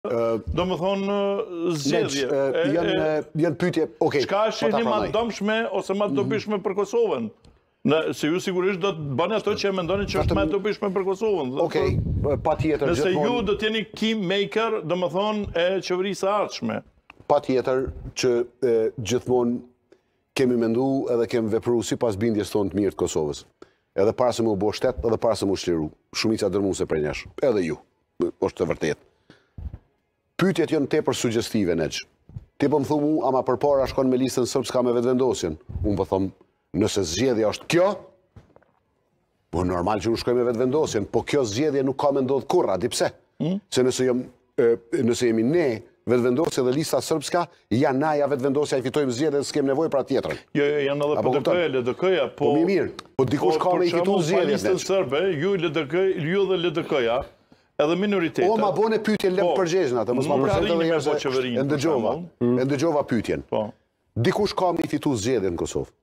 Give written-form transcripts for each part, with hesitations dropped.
Do më thonë zgjedhje. Janë pyetje, okej. Çka është një më dëmshme ose më dobishme për Kosovën? Se ju sigurisht do të bëni ato që mendoni që është më dobishme për Kosovën. Okej, patjetër. Nëse ju do të jeni kingmaker, do më thonë, e qeverisë së ardhshme. Patjetër që gjithmonë kemi mendu edhe kemi vepru sipas bindjes tonë të mirë të Kosovës. Edhe para se më u bë shtet, edhe para se më u shliru. Shumica dërmuese për nesh. Edhe ju. Është të vërtetë. Pyetjet janë tepër suggestive neç. Ti po më thu mu, ama përpara shkon me listën srpska me vetëvendosjen. Unë po them, nëse zgjedhja është kjo, po normal që unë shkoj me vetëvendosjen, po kjo zgjedhje nuk ka me ndodh kurrë, di pse? Se nëse jemi ne vetëvendosja dhe lista srpska, ja na ja vetëvendosja i fitojmë zgjedhjen, s'kem nevojë për atë tjetrën. Jo, janë edhe PDP-ja, LDK-ja, po mirë, po dikush ka me i fitu zgjedhjen. Listën serbe, ju dhe LDK-ja, edhe minoritetet. O, ma bone pyetjen lem përgjegjën atë, mos ma përshëndet edhe herë e ndëgjova pyetjen. Dikush ka me i fitu zgjedhjen në Kosovë.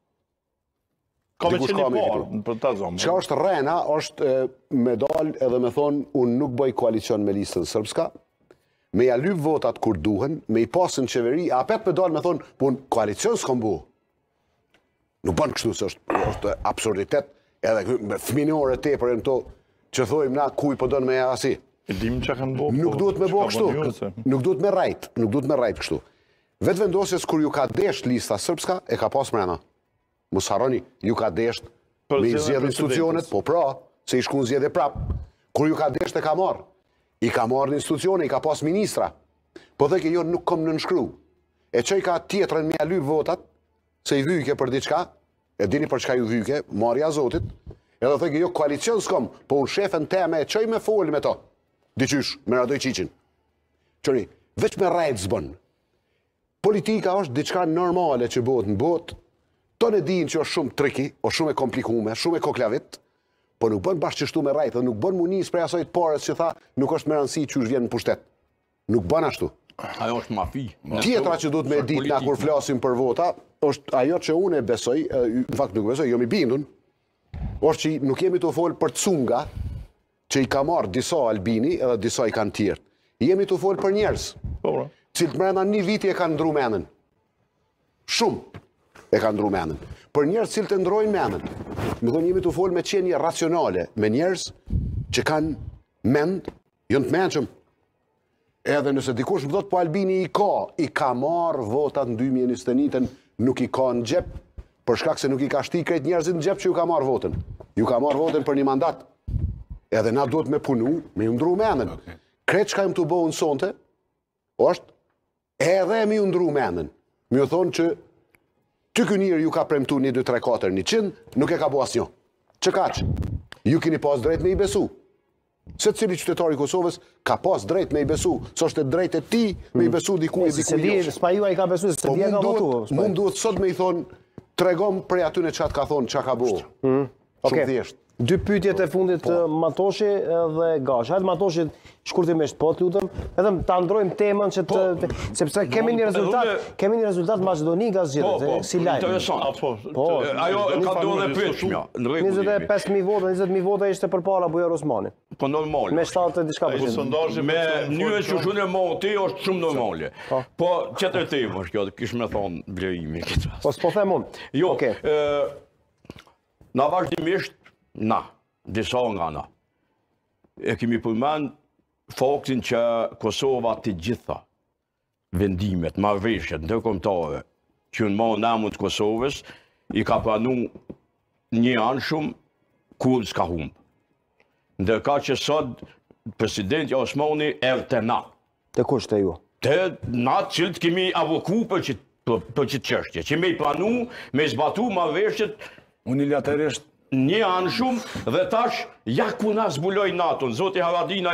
Ka me qeni parë për ta zonë. Çka është rrena, është me dal edhe me thonë, unë nuk bëj koalicion me listën srpska, me ja lyp votat kur duhen, me i pasën qeveri, apet me dal me thonë, po unë koalicion s'kom bu. Nuk bën kështu, se është absurditet, edhe fëminore tepër e në to, që thojmë na kuj po donë me e asi. Nuk duhet me bo kështu, nuk duhet me rajt kështu. Vetëvendosjes kur ju ka desht lista srpska, e ka pas mrena. Mos harroni, ju ka desht me i zjedh institucionet, po pra, se i shkun zjedhe prap. Kur ju ka desht e ka marrë. I ka marrë në institucione, i ka pas ministra. Po dhe ke jo nuk kom në nënshkru. E që i ka tjetërën me a lyp votat, se i vyke për diçka, e dini për çka ju vyke, marja zotit, edhe dhe ke jo koalicion s'kom, po unë shefen teme e qoj me folë me to. Diqysh, me radoj qiqin. Qëri, veç me rajt zbën. Politika është diçka normale që bëhet në botë, tonë e din që është shumë triki, o shumë e komplikume, shumë e koklavit, po nuk bën bashkë qështu me rajt, dhe nuk bën munis prej asojt parës që tha, nuk është me rëndësi që është vjen në pushtet. Nuk bën ashtu. Ajo është mafi. Tjetra që duhet me dit na kur flasim për vota, është ajo që unë e besoj, në fakt nuk besoj, jo mi bindun, është që nuk jemi të folë për cunga, që i ka marrë disa Albini edhe disa i kanë tjertë. Jemi të folë për njerës, cilët mrena një viti e kanë ndru menën. Shumë e kanë ndru menën. Për njerës cilët e ndrojnë menën. Më thonë jemi të folë me qenje racionale, me njerës që kanë mend, jënë të menqëm. Edhe nëse dikush më thotë po Albini i ka marrë votat në 2021, nuk i ka në gjep, për shkak se nuk i ka shti krejt njerëzit në gjep që ju ka marrë votën. Ju ka marrë votën për një mandat. Edhe na duhet me punu, me ju ndru menën. Kretë që ka jmë të bohën sonte, është edhe me ju ndru menën. Me ju thonë që ty kënirë ju ka premtu 1, 2, 3, 4, 100, nuk e ka bo asnjo. Që kaq? Ju kini pas drejt me i besu. Se cili qytetari i Kosovës ka pas drejt me i besu. So është drejt e ti me i besu dikuj e dikuj josh. S'pa ju a i ka besu, se di e ka votu. Mund duhet sot me i thonë, tregom prej atyne qatë ka thonë, qa ka bo. Shumë thjesht. Dy pyetjet e fundit Matoshi dhe Gashi. Hajde Matoshi shkurtimisht po të lutem, edhe ta ndrojmë temën që sepse kemi një rezultat Maqedoni nga zgjedhjet, si lajm. Interesant. Ajo ka dhënë pyetja. 25.000 vota, 20.000 vota ishte përpara Bujar Osmani. Po normal. Me 7 diçka %. Me mënyrën që shumë e monti është shumë normale. Po çetër temë është kjo, kish më thon blerimi këtë. Po s'po them unë. Jo. Na vazhdimisht disa nga na, e kemi përmend faktin që Kosova të gjitha vendimet, marrëveshjet ndërkombëtare që në marrë namën të Kosovës, i ka pranu një anshum kur s'ka humbë. Ndërka që sot presidenti Osmani erë të na. Të kush të ju? Të na cilët kemi avoku për që çështje, që me i pranu, me i zbatu marrëveshjet unilateralisht një anë shumë dhe tash ja ku na zbuloj NATO-n, Zoti Haradina